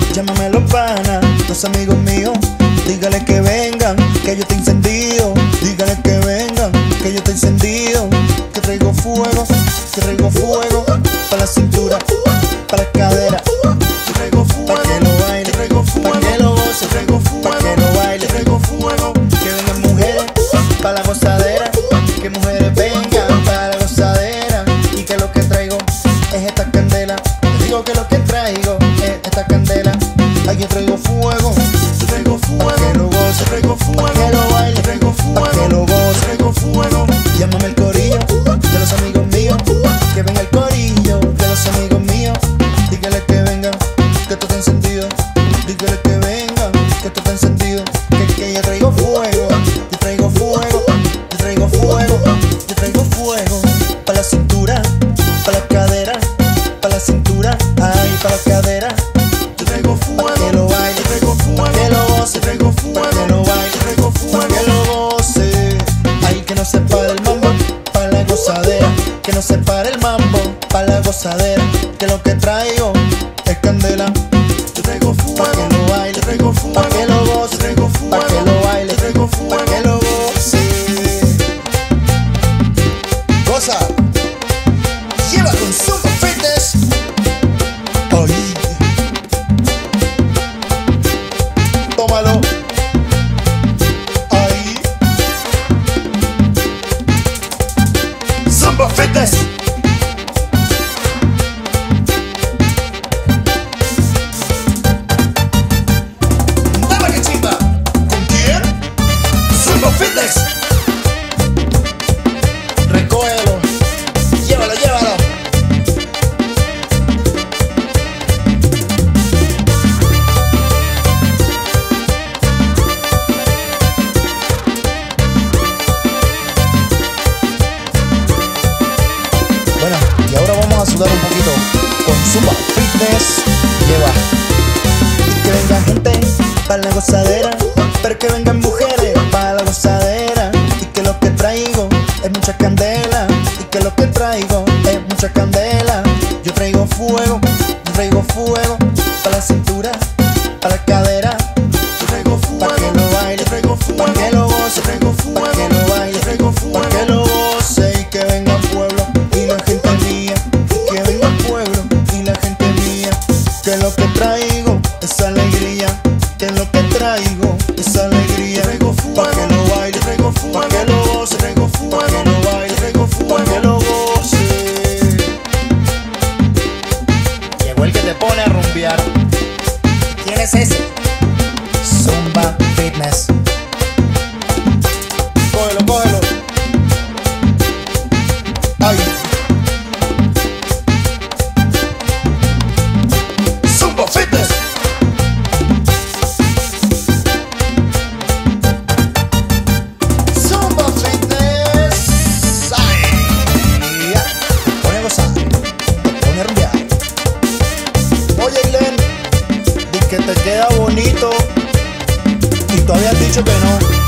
llámame a los panas, los amigos míos. Dígale que vengan, que yo te incendio. Dígale que vengan, que yo te encendido. Que traigo fuego para la cintura, para la cadera. Que traigo fuego, pa' que lo baile, pa' que lo goce, pa' que lo baile. Traigo fuego, que vengan mujeres para la gozadera. Que mujeres vengan para la gozadera. Y que lo que traigo es esta candela. Te digo que lo que traigo es esta candela. Aquí traigo fuego, pa' que lo goce, pa' que lo baile, pa' que lo goce. Traigo fuego, llámame el corillo de los amigos míos. Que venga el corillo de los amigos míos. Dígale que vengan, que esto está encendido. Dígale que vengan, que esto está encendido. Que yo traigo fuego, yo traigo fuego, yo traigo fuego, yo traigo fuego. Pa' la cintura, pa' la cadera, pa' la cintura, ay, pa' la cadera. Yo traigo fuego, pa' que lo baile, pa' que lo goce, pa' que lo baile, pa' que lo goce. Ay, que no se pare el mambo, pa' la gozadera. Que no se pare el mambo, pa' la gozadera. Que lo que traigo es candela. Yo traigo fuego, pa' que lo baile, pa' que lo goce, pa' que lo baile, pa' que lo goce. Goza, lleva con Zumba Fitness. Ay, tómalo. Ay, Zumba Fitness. Dame que chimba. ¿Con quién? Zumba Fitness. Recógelo, llévalo, llévalo. Bueno, y ahora vamos a sudar un poquito con Zumba Fitness. Lleva. Y que venga gente para la gozadera, pero que vengan mujeres para la gozadera. Y que lo que traigo es mucha candela. Y que lo que traigo es mucha candela. Yo traigo fuego para la cintura, para la cadera. Yo traigo fuego, pa' que lo baile, pa' que lo goce, pa' que lo baile, pa' que lo goce. Y que venga el pueblo y la gente mía. Y que venga el pueblo y la gente mía. Que lo que traigo es alegría. Que lo que traigo es alegría. Pa' que lo baile, pa' que lo goce, pa' que lo baile, pa' que lo goce. Llegó el que te pone a rumbear. ¿Quién es ese? Zumba Fitness. Cógelo, cógelo. Ay. Zumba Fitness. Zumba Fitness. Ay. Te pone a gozar, te pone a rumbear. Oye, Glenn, di que te queda bonito y tú habías dicho que no.